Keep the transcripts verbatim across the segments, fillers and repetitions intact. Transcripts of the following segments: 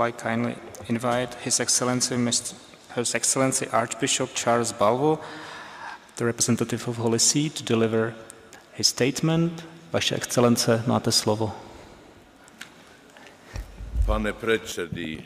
I kindly invite His Excellency, Mister His Excellency Archbishop Charles Balvo, the representative of Holy See, to deliver his statement. Vaše Excelence, máte slovo. Pane předsedy,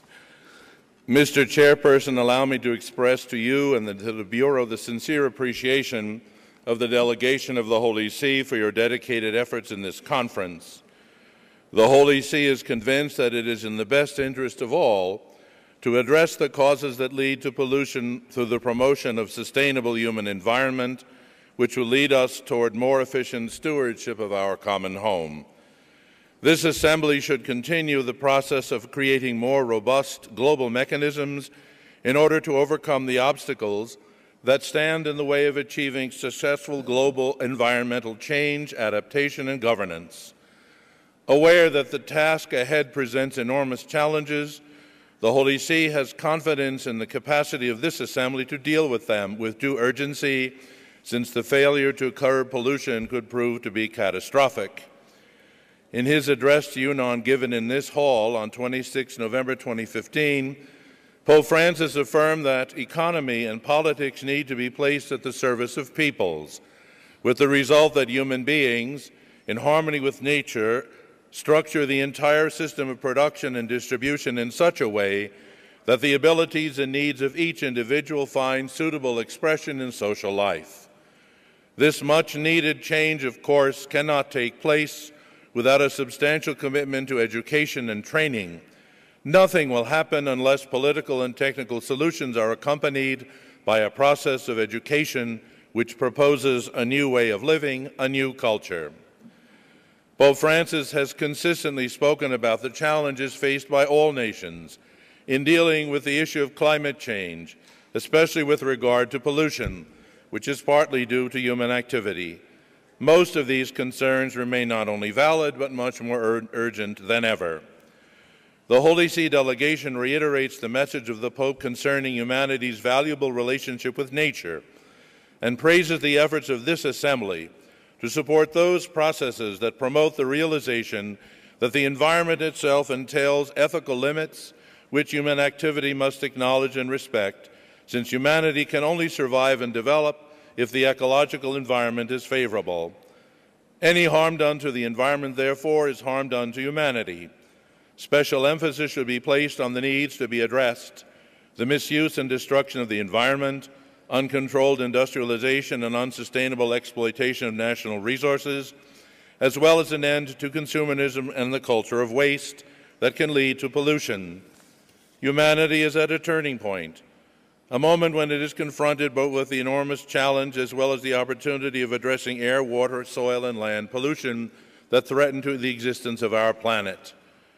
Mister Chairperson, allow me to express to you and the, to the Bureau the sincere appreciation of the delegation of the Holy See for your dedicated efforts in this conference. The Holy See is convinced that it is in the best interest of all to address the causes that lead to pollution through the promotion of sustainable human environment, which will lead us toward more efficient stewardship of our common home. This Assembly should continue the process of creating more robust global mechanisms in order to overcome the obstacles that stand in the way of achieving successful global environmental change, adaptation, and governance. Aware that the task ahead presents enormous challenges, the Holy See has confidence in the capacity of this Assembly to deal with them with due urgency, since the failure to curb pollution could prove to be catastrophic. In his address to UNON given in this hall on the twenty-sixth of November twenty fifteen, Pope Francis affirmed that economy and politics need to be placed at the service of peoples, with the result that human beings, in harmony with nature, structure the entire system of production and distribution in such a way that the abilities and needs of each individual find suitable expression in social life. This much-needed change, of course, cannot take place without a substantial commitment to education and training. Nothing will happen unless political and technical solutions are accompanied by a process of education which proposes a new way of living, a new culture. Pope Francis has consistently spoken about the challenges faced by all nations in dealing with the issue of climate change, especially with regard to pollution, which is partly due to human activity. Most of these concerns remain not only valid, but much more ur- urgent than ever. The Holy See delegation reiterates the message of the Pope concerning humanity's valuable relationship with nature and praises the efforts of this Assembly to support those processes that promote the realization that the environment itself entails ethical limits which human activity must acknowledge and respect, since humanity can only survive and develop if the ecological environment is favorable. Any harm done to the environment, therefore, is harm done to humanity. Special emphasis should be placed on the needs to be addressed: the misuse and destruction of the environment, uncontrolled industrialization and unsustainable exploitation of national resources, as well as an end to consumerism and the culture of waste that can lead to pollution. Humanity is at a turning point, a moment when it is confronted both with the enormous challenge as well as the opportunity of addressing air, water, soil, and land pollution that threaten to the existence of our planet.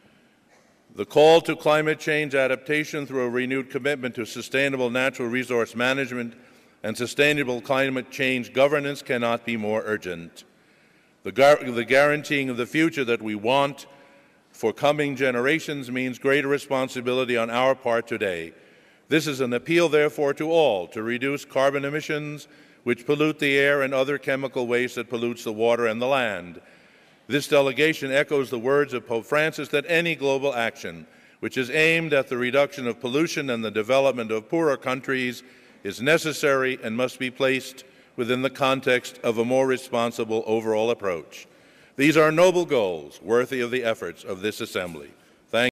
The call to climate change adaptation through a renewed commitment to sustainable natural resource management and sustainable climate change governance cannot be more urgent. The, gar the guaranteeing of the future that we want for coming generations means greater responsibility on our part today. This is an appeal, therefore, to all to reduce carbon emissions, which pollute the air, and other chemical waste that pollutes the water and the land. This delegation echoes the words of Pope Francis that any global action which is aimed at the reduction of pollution and the development of poorer countries is necessary and must be placed within the context of a more responsible overall approach. These are noble goals worthy of the efforts of this Assembly.